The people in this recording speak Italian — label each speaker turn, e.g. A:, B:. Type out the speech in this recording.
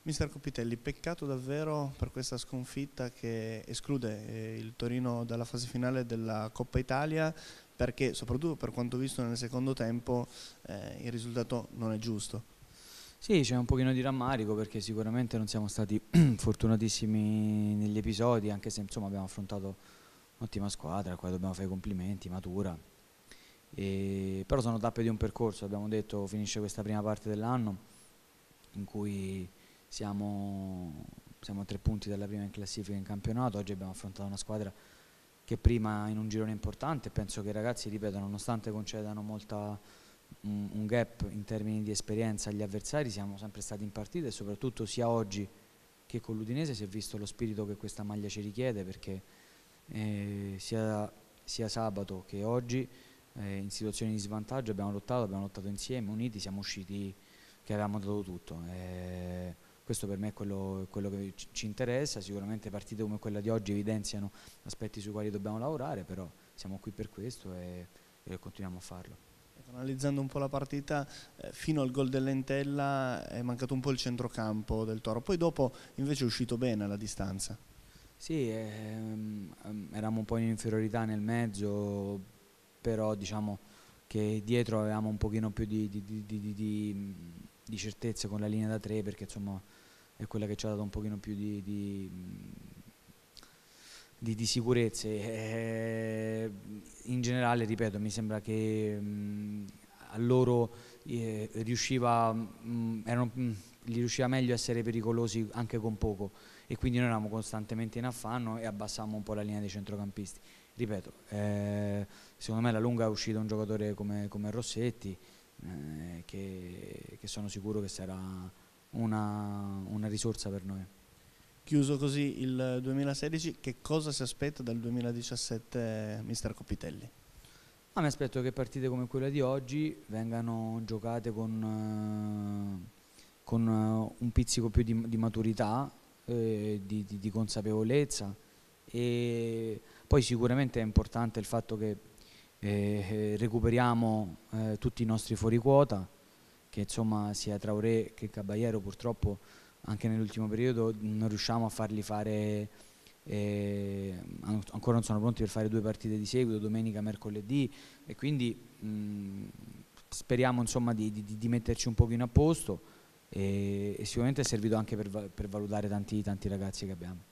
A: Mister Copitelli, peccato davvero per questa sconfitta che esclude il Torino dalla fase finale della Coppa Italia, perché soprattutto per quanto visto nel secondo tempo il risultato non è giusto.
B: Sì, c'è un pochino di rammarico perché sicuramente non siamo stati fortunatissimi negli episodi, anche se insomma abbiamo affrontato un'ottima squadra, a cui dobbiamo fare i complimenti, matura. Però sono tappe di un percorso, abbiamo detto finisce questa prima parte dell'anno in cui siamo a 3 punti dalla prima in classifica in campionato. Oggi abbiamo affrontato una squadra che prima in un girone importante, penso che i ragazzi, ripeto, nonostante concedano un gap in termini di esperienza agli avversari, siamo sempre stati in partita e soprattutto sia oggi che con l'Udinese si è visto lo spirito che questa maglia ci richiede, perché sia sabato che oggi in situazioni di svantaggio abbiamo lottato insieme, uniti, siamo usciti che avevamo dato tutto. Questo per me è quello che ci interessa. Sicuramente partite come quella di oggi evidenziano aspetti sui quali dobbiamo lavorare, però siamo qui per questo e continuiamo a farlo.
A: Analizzando un po' la partita, fino al gol dell'Entella è mancato un po' il centrocampo del Toro, poi dopo invece è uscito bene alla distanza.
B: Sì, eravamo un po' in inferiorità nel mezzo, però diciamo che dietro avevamo un pochino più di certezze con la linea da 3, perché insomma è quella che ci ha dato un pochino più di sicurezze. In generale, ripeto, mi sembra che a loro gli riusciva meglio essere pericolosi anche con poco, e quindi noi eravamo costantemente in affanno e abbassammo un po' la linea dei centrocampisti. Ripeto, secondo me alla lunga è uscito un giocatore come Rossetti, che sono sicuro che sarà una risorsa per noi.
A: Chiuso così il 2016, che cosa si aspetta dal 2017, Mister Copitelli?
B: Mi aspetto che partite come quella di oggi vengano giocate con un pizzico più di maturità, di consapevolezza, e poi sicuramente è importante il fatto che recuperiamo tutti i nostri fuori quota, che insomma sia Traoré che Caballero purtroppo anche nell'ultimo periodo non riusciamo a farli fare, ancora non sono pronti per fare 2 partite di seguito, domenica, mercoledì, e quindi speriamo insomma di metterci un pochino a posto, e sicuramente è servito anche per valutare tanti ragazzi che abbiamo.